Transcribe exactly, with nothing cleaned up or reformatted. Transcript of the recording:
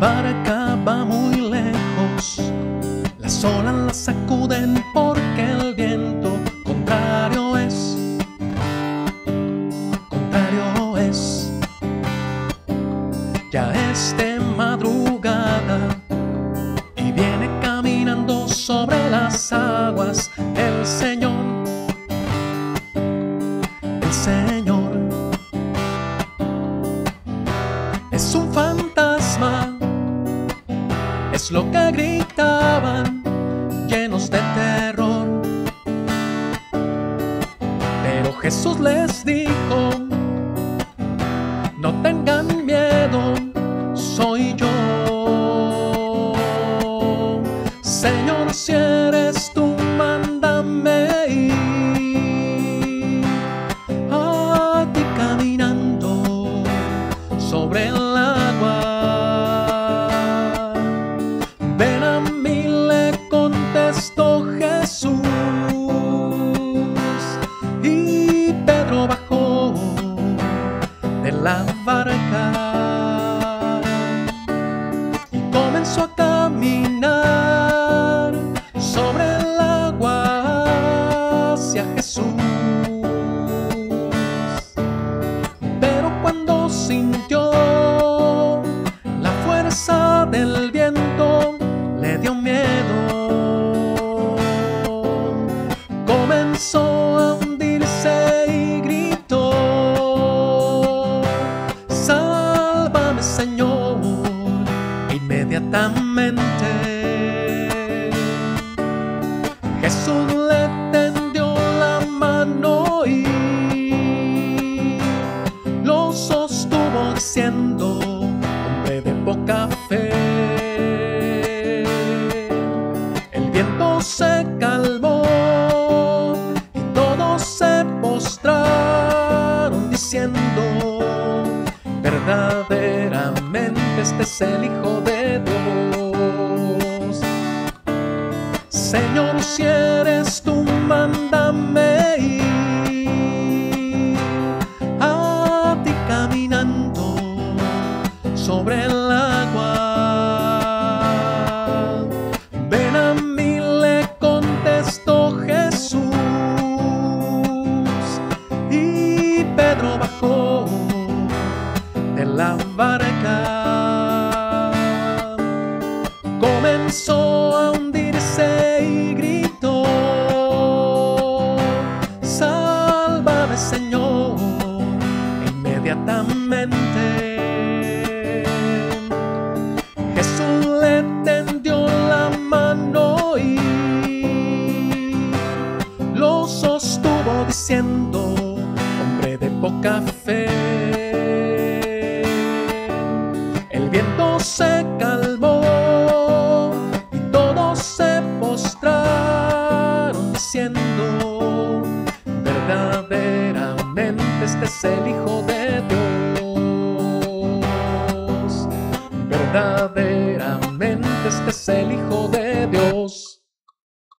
barca va muy lejos, las olas la sacuden porque el viento contrario es, contrario es. Ya es de madrugada y viene caminando sobre las aguas el Señor, el Señor. Es un fantasma, es lo que gritaban, llenos de terror. Pero Jesús les dijo: no tengan miedo, soy yo. Señor, si eres tú, mándame ir a ti caminando sobre el agua. Ven a mí, le contestó Jesús, y Pedro bajó de la barca y comenzó a caminar sobre el agua hacia Jesús. Pero cuando sintió la fuerza del viento, le dio miedo. Comenzó a hundirse y gritó: sálvame, Señor. Inmediatamente Jesús le tendió la mano y lo sostuvo diciendo: hombre de poca fe. El viento se calmó y todos se postraron diciendo: verdaderamente este es el Hijo de Dios. Señor, si eres tú, mándame ir a ti caminando sobre el agua. Ven a mí, le contestó Jesús, y Pedro bajó de la barca. Comenzó a hundirse y gritó: sálvame, Señor. E inmediatamente Jesús le tendió la mano y lo sostuvo diciendo: hombre de poca fe. El viento se calmó y todos se postraron diciendo: verdaderamente este es el Hijo de Dios. Verdaderamente este es el Hijo de Dios.